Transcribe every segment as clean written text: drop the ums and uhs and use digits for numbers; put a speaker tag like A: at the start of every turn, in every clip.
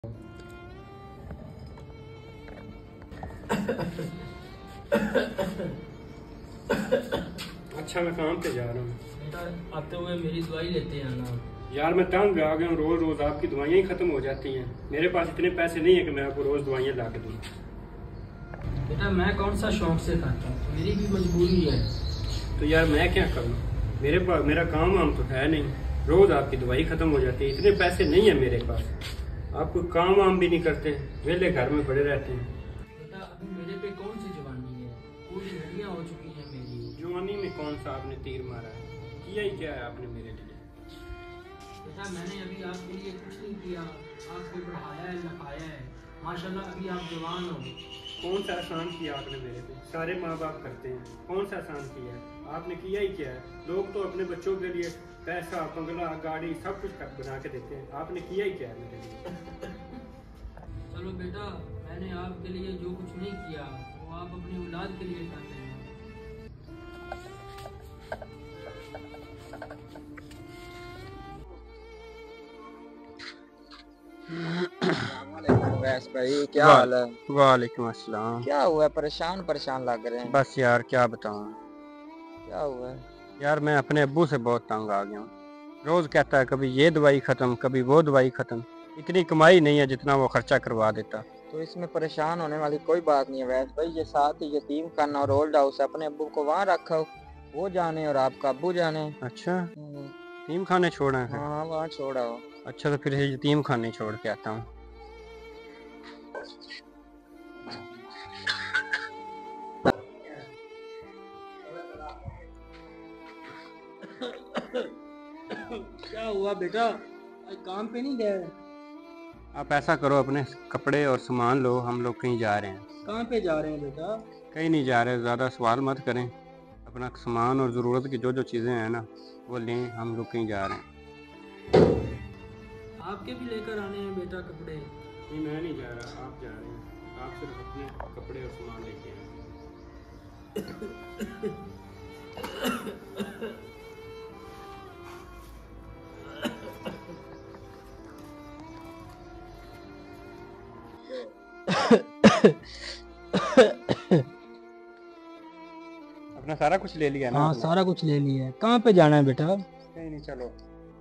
A: अच्छा मैं काम पे जा रहा हूँ।
B: बेटा आते हुए मेरी दवाई लेते हैं ना।
A: यार मैं तंग आ गया हूँ, रोज रोज आपकी दवाइयाँ ही खत्म हो जाती हैं। मेरे पास इतने पैसे नहीं है कि मैं आपको रोज दवाइयाँ ला के दूँ।
B: बेटा मैं कौन सा शौक से खाता हूँ, मेरी भी मजबूरी है।
A: तो यार मैं क्या करूँ, मेरे पास मेरा काम वाम तो है नहीं, रोज आपकी दवाई खत्म हो जाती है, इतने पैसे नहीं है मेरे पास। आप कोई काम वाम भी नहीं करते, वेले घर में पड़े रहते हैं।
B: बेटा अभी मेरे पे कौन सी जवानी है, पूरी हड्डियाँ हो चुकी हैं मेरी।
A: जवानी में कौन सा आपने तीर मारा है, किया ही क्या है आपने मेरे लिए।
B: बेटा मैंने अभी आपके लिए कुछ नहीं किया, आपको पढ़ाया है लिखाया है, माशाल्लाह अभी आप जवान हो।
A: कौन सा एहसान किया आपने मेरे पे, सारे माँ बाप करते हैं, कौन सा एहसान किया है आपने, किया ही क्या है। लोग तो अपने बच्चों के लिए पैसा बंगला गाड़ी सब कुछ बना के देते हैं, आपने किया ही क्या है मेरे लिए।
B: चलो बेटा मैंने आपके लिए जो कुछ नहीं किया वो आप अपनी औलाद के लिए करते हैं।
C: वैस भाई क्या हाल है?
A: वालेकुम अस्सलाम।
C: क्या हुआ, परेशान परेशान लग रहे हैं?
A: बस यार क्या बताऊं,
C: क्या हुआ है?
A: यार मैं अपने अब्बू से बहुत तंग आ गया हूँ। रोज कहता है कभी ये दवाई खत्म कभी वो दवाई खत्म, इतनी कमाई नहीं है जितना वो खर्चा करवा देता।
C: तो इसमें परेशान होने वाली कोई बात नहीं है वैस भाई, ये साथ ही यतीम खाना और ओल्ड हाउस है, अपने अब्बू को वहाँ रखो, वो जाने और आपका अब्बू जाने।
A: अच्छा यतीम खाने छोड़ना है?
C: हाँ वहाँ छोड़ा हो।
A: अच्छा तो फिर यतीम खाने छोड़ के आता हूँ।
B: क्या हुआ बेटा, आज काम पे नहीं गए?
A: आप ऐसा करो, अपने कपड़े और सामान लो, हम लोग कहीं जा रहे हैं।
B: कहाँ पे जा रहे हैं बेटा?
A: कहीं नहीं जा रहे, ज़्यादा सवाल मत करें। अपना सामान और ज़रूरत की जो जो चीज़ें हैं ना वो लें, हम लोग कहीं जा रहे हैं।
B: आपके भी लेकर आने हैं बेटा कपड़े?
A: नहीं मैं नहीं जा रहा, आप जा रहे हैं, आप सिर्फ अपने कपड़े और सामान लेके आए। अपना सारा कुछ ले लिया ना?
B: हाँ
A: आपने?
B: सारा कुछ ले लिया है। कहाँ पे जाना है बेटा?
A: कहीं नहीं, चलो।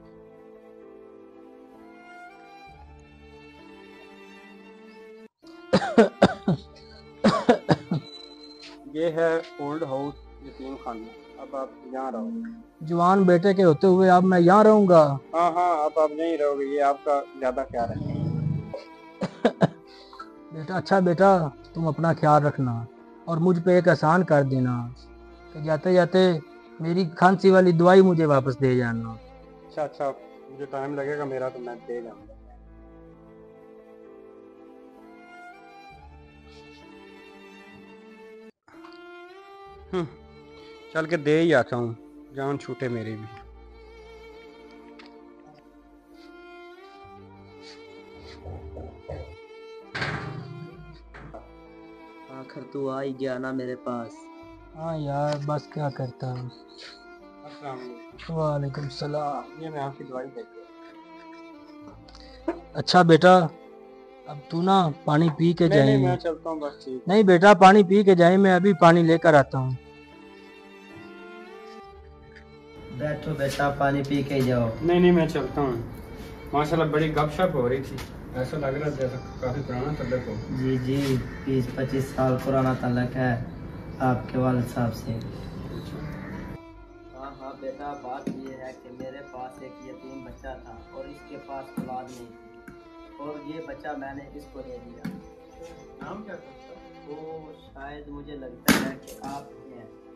A: ये है ओल्ड हाउस यतीम खाना, अब आप यहाँ रहो।
B: जवान बेटे के होते हुए अब मैं यहाँ रहूंगा?
A: हाँ हाँ अब आप यहीं रहोगे, ये आपका ज़्यादा ख्याल रखें।
B: बेटा अच्छा बेटा तुम अपना ख्याल रखना और मुझ पे एक एहसान कर देना कि जाते जाते मेरी खांसी वाली दवाई मुझे वापस दे जाना।
A: अच्छा अच्छा, मुझे टाइम लगेगा मेरा, तो मैं दे जाऊँगा। चल के दे ही आता हूँ, जान छूटे मेरी भी।
C: आखिर तू आ ही गया ना मेरे पास।
B: हाँ यार बस क्या करता हूँ।
A: अस्सलाम वालेकुम।
B: वालेकुम सलाम।
A: ये मैं आपकी दवाई देता हूँ।
B: अच्छा बेटा अब तू ना पानी पी के
A: नहीं
B: जाए।
A: नहीं मैं चलता हूँ बस, ठीक।
B: नहीं बेटा पानी पी के जाए, मैं अभी पानी लेकर आता हूँ।
C: बैठो बेटा पानी पी के जाओ।
A: नहीं नहीं मैं चलता हूँ। माशाल्लाह बड़ी गपशप हो रही थी, ऐसा लग रहा था जैसा काफी पुराना तल्लक हो।
C: जी जी 20-25 साल पुराना तल्लक है आपके वालिद साहब से। हाँ हाँ बेटा बात ये है कि मेरे पास एक यतीम बच्चा था और इसके पास औलाद नहीं थी, और ये बच्चा मैंने इसको दे दिया।
A: नाम क्या था?
C: वो शायद मुझे लगता है कि आप हैं।